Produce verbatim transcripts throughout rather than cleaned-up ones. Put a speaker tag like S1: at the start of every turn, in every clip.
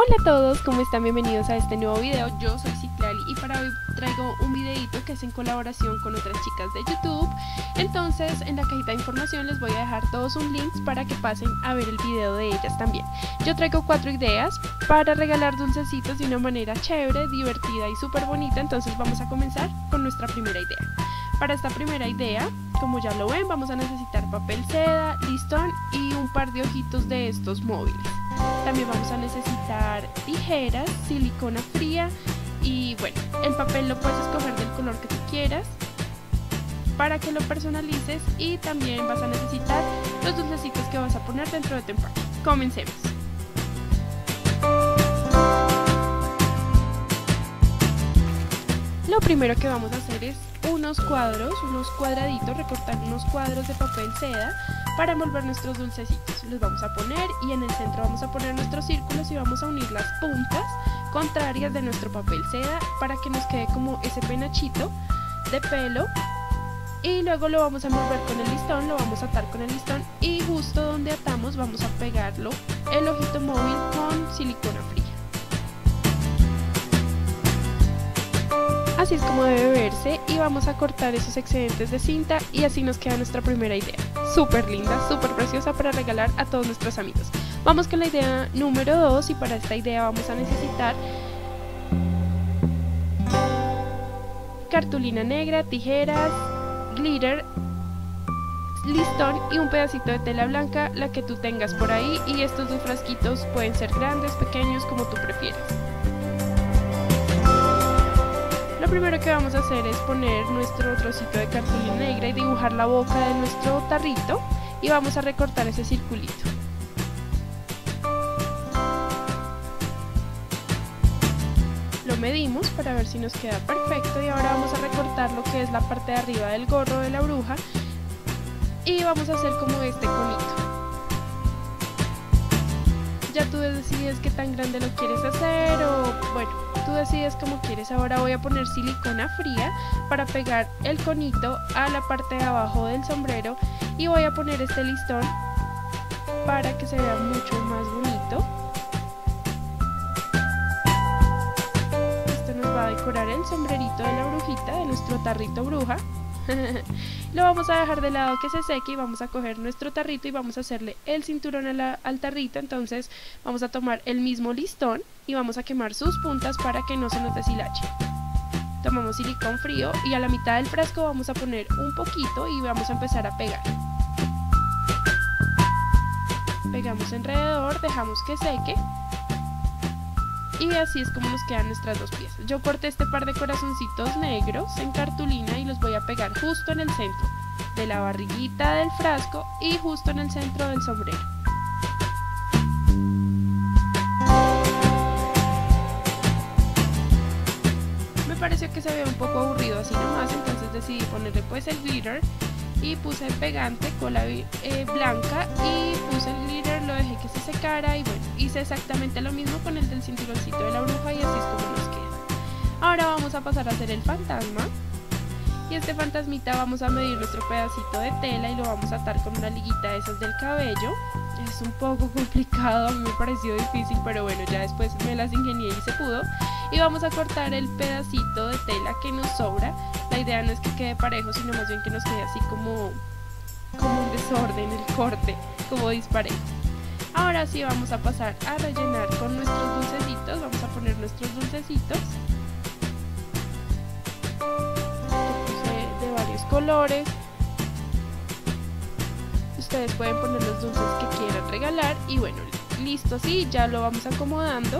S1: Hola a todos, ¿cómo están? Bienvenidos a este nuevo video. Yo soy Citlali y para hoy traigo un videito que es en colaboración con otras chicas de YouTube. Entonces en la cajita de información les voy a dejar todos un links para que pasen a ver el video de ellas también. Yo traigo cuatro ideas para regalar dulcecitos de una manera chévere, divertida y súper bonita. Entonces vamos a comenzar con nuestra primera idea. Para esta primera idea, como ya lo ven, vamos a necesitar papel seda, listón y un par de ojitos de estos móviles. También vamos a necesitar tijeras, silicona fría y bueno, el papel lo puedes escoger del color que tú quieras para que lo personalices, y también vas a necesitar los dulcecitos que vas a poner dentro de tu empaque. Comencemos. Lo primero que vamos a hacer es unos cuadros, unos cuadraditos, recortar unos cuadros de papel seda para envolver nuestros dulcecitos. Los vamos a poner y en el centro vamos a poner nuestros círculos y vamos a unir las puntas contrarias de nuestro papel seda para que nos quede como ese penachito de pelo, y luego lo vamos a envolver con el listón, lo vamos a atar con el listón y justo donde atamos vamos a pegarlo el ojito móvil con silicona fría. Así es como debe verse, y vamos a cortar esos excedentes de cinta y así nos queda nuestra primera idea. Súper linda, súper preciosa para regalar a todos nuestros amigos. Vamos con la idea número dos, y para esta idea vamos a necesitar cartulina negra, tijeras, glitter, listón y un pedacito de tela blanca, la que tú tengas por ahí, y estos dos frasquitos pueden ser grandes, pequeños, como tú prefieras. Lo primero que vamos a hacer es poner nuestro trocito de cartulina negra y dibujar la boca de nuestro tarrito, y vamos a recortar ese circulito. Lo medimos para ver si nos queda perfecto, y ahora vamos a recortar lo que es la parte de arriba del gorro de la bruja y vamos a hacer como este conito. Ya tú decides qué tan grande lo quieres hacer, o bueno, tú decides como quieres. Ahora voy a poner silicona fría para pegar el conito a la parte de abajo del sombrero, y voy a poner este listón para que se vea mucho más bonito. Esto nos va a decorar el sombrerito de la brujita, de nuestro tarrito bruja. Lo vamos a dejar de lado que se seque, y vamos a coger nuestro tarrito y vamos a hacerle el cinturón a la, al tarrito. Entonces vamos a tomar el mismo listón y vamos a quemar sus puntas para que no se nos deshilache. Tomamos silicón frío y a la mitad del frasco vamos a poner un poquito y vamos a empezar a pegar. Pegamos alrededor, dejamos que seque, y así es como nos quedan nuestras dos piezas. Yo corté este par de corazoncitos negros en cartulina y los voy a pegar justo en el centro de la barriguita del frasco y justo en el centro del sombrero. Me pareció que se veía un poco aburrido así nomás, entonces decidí ponerle pues el glitter y puse el pegante, cola eh, blanca, y puse el glitter, lo dejé que se secara, y bueno, hice exactamente lo mismo con el del cinturoncito de la bruja, y así es como nos queda. Ahora vamos a pasar a hacer el fantasma, y este fantasmita vamos a medir nuestro pedacito de tela y lo vamos a atar con una liguita de esas del cabello. Es un poco complicado, a mí me pareció difícil, pero bueno, ya después me las ingenié y se pudo. Y vamos a cortar el pedacito de tela que nos sobra. La idea no es que quede parejo, sino más bien que nos quede así como, como un desorden el corte, como disparejo. Ahora sí vamos a pasar a rellenar con nuestros dulcecitos. Vamos a poner nuestros dulcecitos. Yo puse de varios colores. Ustedes pueden poner los dulces que quieran regalar, y bueno, listo, así ya lo vamos acomodando.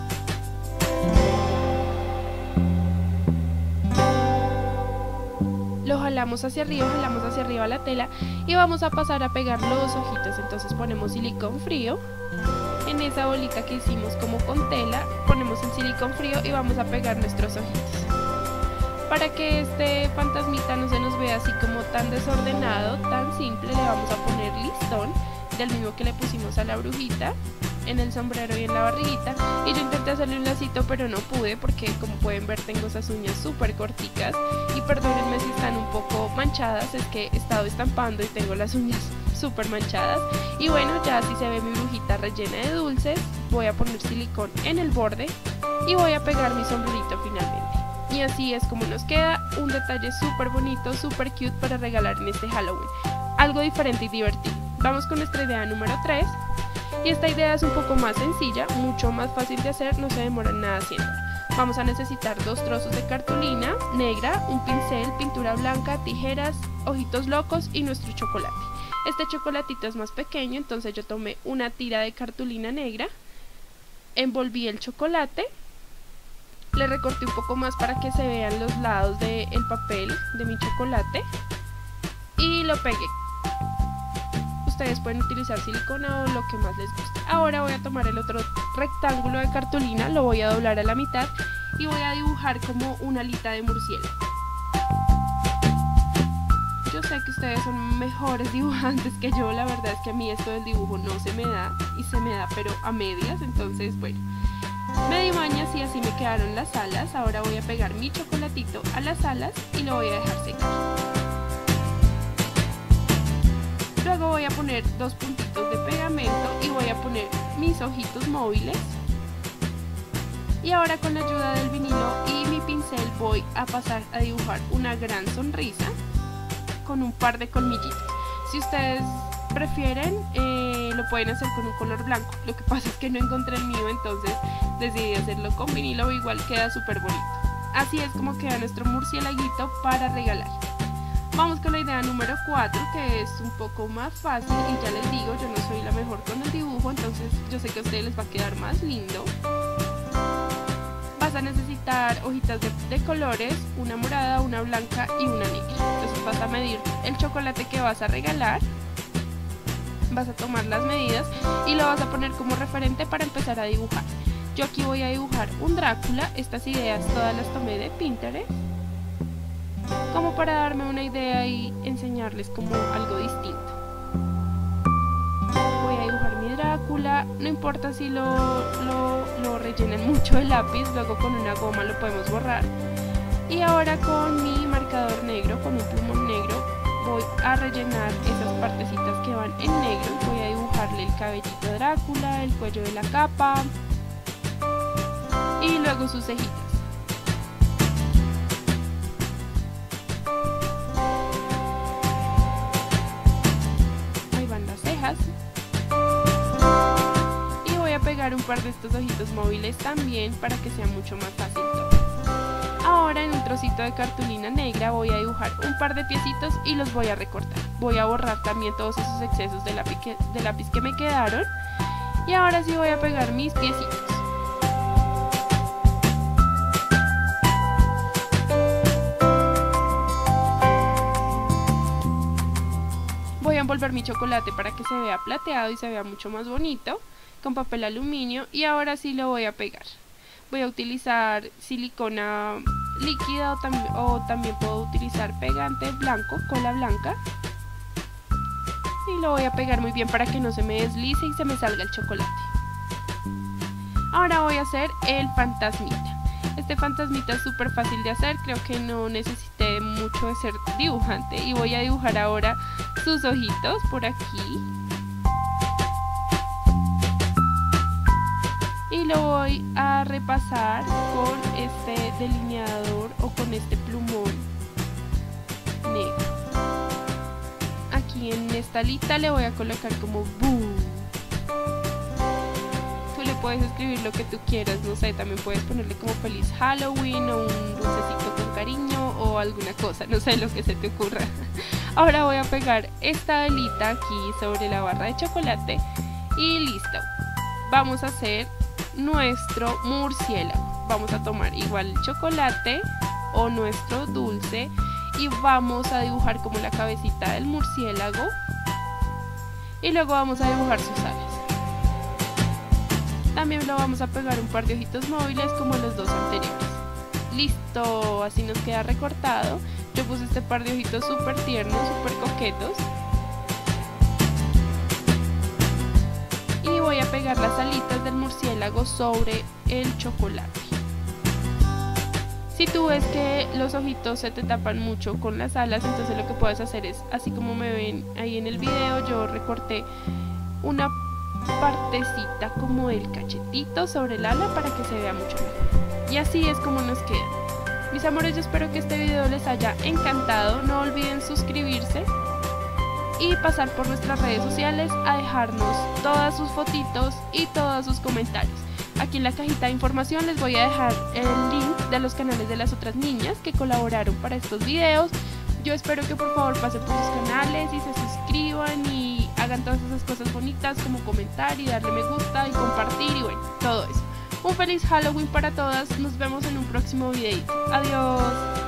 S1: Lo jalamos hacia arriba, jalamos hacia arriba la tela y vamos a pasar a pegar los ojitos. Entonces ponemos silicón frío en esa bolita que hicimos como con tela, ponemos el silicón frío y vamos a pegar nuestros ojitos. Para que este fantasmita no se nos vea así como tan desordenado, tan simple, le vamos a poner listón, del mismo que le pusimos a la brujita, en el sombrero y en la barriguita. Y yo intenté hacerle un lacito, pero no pude porque, como pueden ver, tengo esas uñas súper corticas, y perdónenme si están un poco manchadas, es que he estado estampando y tengo las uñas súper manchadas. Y bueno, ya así se ve mi brujita rellena de dulces. Voy a poner silicón en el borde y voy a pegar mi sombrerito finalmente. Y así es como nos queda un detalle súper bonito, súper cute para regalar en este Halloween. Algo diferente y divertido. Vamos con nuestra idea número tres. Y esta idea es un poco más sencilla, mucho más fácil de hacer, no se demora nada haciéndola. Vamos a necesitar dos trozos de cartulina negra, un pincel, pintura blanca, tijeras, ojitos locos y nuestro chocolate. Este chocolatito es más pequeño, entonces yo tomé una tira de cartulina negra, envolví el chocolate, le recorté un poco más para que se vean los lados del papel de mi chocolate y lo pegué. Ustedes pueden utilizar silicona o lo que más les guste. Ahora voy a tomar el otro rectángulo de cartulina, lo voy a doblar a la mitad y voy a dibujar como una alita de murciélago. Yo sé que ustedes son mejores dibujantes que yo, la verdad es que a mí esto del dibujo no se me da y se me da pero a medias, entonces bueno, me di mañas y así me quedaron las alas. Ahora voy a pegar mi chocolatito a las alas y lo voy a dejar secar. Luego voy a poner dos puntitos de pegamento y voy a poner mis ojitos móviles. Y ahora con la ayuda del vinilo y mi pincel voy a pasar a dibujar una gran sonrisa con un par de colmillitos. Si ustedes prefieren, eh, lo pueden hacer con un color blanco. Lo que pasa es que no encontré el mío, entonces decidí hacerlo con vinilo, igual queda súper bonito. Así es como queda nuestro murciélaguito para regalar. Vamos con la idea número cuatro, que es un poco más fácil y ya les digo, yo no soy la mejor con el dibujo, entonces yo sé que a ustedes les va a quedar más lindo. Vas a necesitar hojitas de, de colores, una morada, una blanca y una negra. Entonces vas a medir el chocolate que vas a regalar, vas a tomar las medidas y lo vas a poner como referente para empezar a dibujar. Yo aquí voy a dibujar un Drácula, estas ideas todas las tomé de Pinterest, como para darme una idea y enseñarles como algo distinto. Voy a dibujar mi Drácula, no importa si lo, lo, lo rellenen mucho de lápiz, luego con una goma lo podemos borrar. Y ahora con mi marcador negro, con un plumón negro, voy a rellenar esas partecitas que van en negro. Voy a dibujarle el cabellito de Drácula, el cuello de la capa y luego sus cejitas. Y voy a pegar un par de estos ojitos móviles también para que sea mucho más fácil todo. Ahora en un trocito de cartulina negra voy a dibujar un par de piecitos y los voy a recortar. Voy a borrar también todos esos excesos de lápiz que, de lápiz que me quedaron. Y ahora sí voy a pegar mis piecitos. Voy a envolver mi chocolate para que se vea plateado y se vea mucho más bonito con papel aluminio y ahora sí lo voy a pegar. Voy a utilizar silicona líquida o, tam o también puedo utilizar pegante blanco, cola blanca, y lo voy a pegar muy bien para que no se me deslice y se me salga el chocolate. Ahora voy a hacer el fantasmita. Este fantasmita es súper fácil de hacer, creo que no necesité mucho de ser dibujante y voy a dibujar ahora sus ojitos por aquí y lo voy a repasar con este delineador o con este plumón negro. Aquí en esta alita le voy a colocar como boom. Puedes escribir lo que tú quieras, no sé, también puedes ponerle como feliz Halloween o un dulcecito con cariño o alguna cosa, no sé, lo que se te ocurra. Ahora voy a pegar esta velita aquí sobre la barra de chocolate y listo. Vamos a hacer nuestro murciélago. Vamos a tomar igual el chocolate o nuestro dulce y vamos a dibujar como la cabecita del murciélago y luego vamos a dibujar sus alas. También lo vamos a pegar un par de ojitos móviles como los dos anteriores. Listo, así nos queda recortado. Yo puse este par de ojitos súper tiernos, súper coquetos. Y voy a pegar las alitas del murciélago sobre el chocolate. Si tú ves que los ojitos se te tapan mucho con las alas, entonces lo que puedes hacer es, así como me ven ahí en el video, yo recorté una partecita como el cachetito sobre el ala para que se vea mucho mejor. Y así es como nos queda. Mis amores, yo espero que este video les haya encantado. No olviden suscribirse y pasar por nuestras redes sociales a dejarnos todas sus fotitos y todos sus comentarios. Aquí en la cajita de información les voy a dejar el link de los canales de las otras niñas que colaboraron para estos videos. Yo espero que por favor pasen por sus canales y se suscriban y hagan todas esas cosas bonitas como comentar y darle me gusta y compartir y bueno, todo eso. Un feliz Halloween para todas, nos vemos en un próximo videito. Adiós.